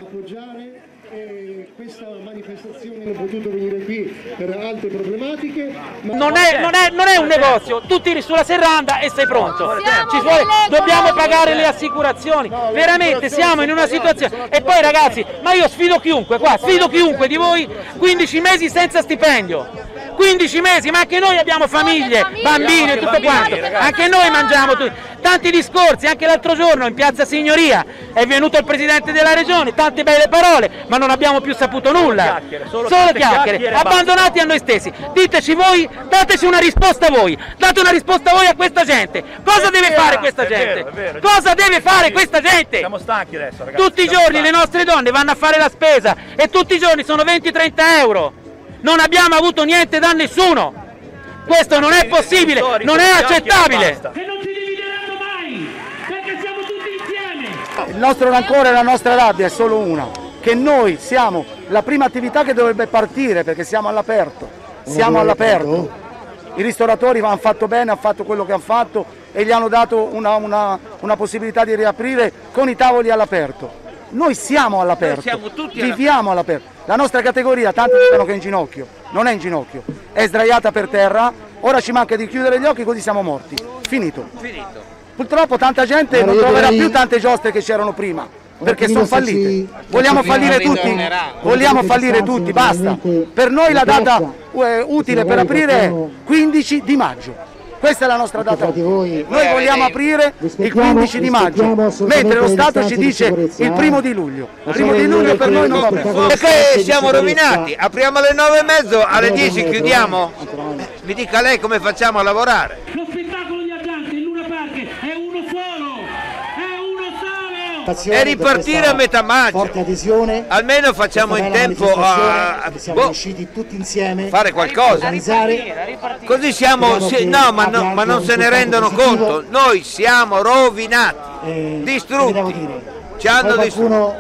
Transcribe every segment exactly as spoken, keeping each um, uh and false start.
appoggiare e questa manifestazione non è potuto venire qui per altre problematiche. Ma... Non, è, non, è, non è un negozio, tu tiri sulla serranda e sei pronto. Ci vuole, dobbiamo pagare le assicurazioni, veramente siamo in una situazione. E poi ragazzi, ma io sfido chiunque qua, sfido chiunque di voi, quindici mesi senza stipendio. quindici mesi, ma anche noi abbiamo famiglie, bambini e tutto quanto, anche noi mangiamo tutti. Tanti discorsi, anche l'altro giorno in Piazza Signoria è venuto il Presidente della Regione, tante belle parole, ma non abbiamo più saputo nulla, solo chiacchiere, abbandonati a noi stessi. Diteci voi, dateci una risposta voi, date una risposta voi a questa gente. Cosa deve fare questa gente? Cosa deve fare questa gente? Siamo stanchi adesso, ragazzi. Tutti i giorni le nostre donne vanno a fare la spesa e tutti i giorni sono venti trenta euro. Non abbiamo avuto niente da nessuno. Questo non è possibile, non è accettabile. E non ci divideranno mai, perché siamo tutti insieme. Il nostro rancore e la nostra rabbia è solo una, che noi siamo la prima attività che dovrebbe partire, perché siamo all'aperto, siamo all'aperto. I ristoratori hanno fatto bene, hanno fatto quello che hanno fatto e gli hanno dato una, una, una possibilità di riaprire con i tavoli all'aperto. Noi siamo all'aperto, viviamo all'aperto. La nostra categoria, tanti dicono che è in ginocchio, non è in ginocchio, è sdraiata per terra, ora ci manca di chiudere gli occhi così siamo morti. Finito. Finito. Purtroppo tanta gente non troverà più tante giostre che c'erano prima, perché sono fallite. Vogliamo fallire tutti? Vogliamo fallire tutti, basta. Per noi la data utile per aprire è quindici di maggio. Questa è la nostra data. Noi vogliamo aprire il quindici di maggio, mentre lo Stato ci dice il primo di luglio. Il primo di luglio per noi non va bene. Perché siamo rovinati? Apriamo alle nove e mezzo, alle dieci chiudiamo? Mi dica lei come facciamo a lavorare? Lo spettacolo di Atlante in Luna Park è uno solo, è uno solo. E ripartire a metà maggio. Almeno facciamo in tempo a, a boh, tutti insieme, fare qualcosa. Così siamo, sì, no, ma, no, ma non se ne rendono conto. Noi siamo rovinati, distrutti. Ci hanno distrutto.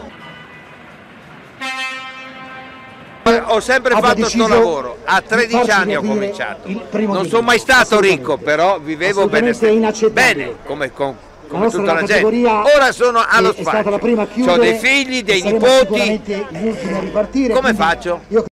Ho sempre fatto questo lavoro, a tredici anni ho cominciato. Non sono mai stato ricco, però vivevo bene, bene come con come tutta la gente. Ora sono allo spazio, ho dei figli, dei nipoti, come faccio?